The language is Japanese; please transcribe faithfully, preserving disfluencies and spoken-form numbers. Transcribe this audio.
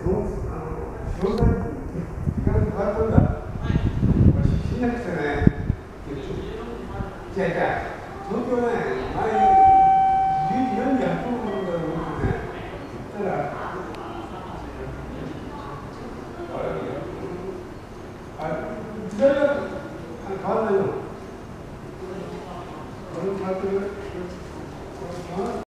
のあの時間かかったんだ。しなくてね、違う違う、東京ね、前じゅうじよんじゅうはっぷんだと思ってね、行ったら、あれ、時代が変わらないの。これ変わってる。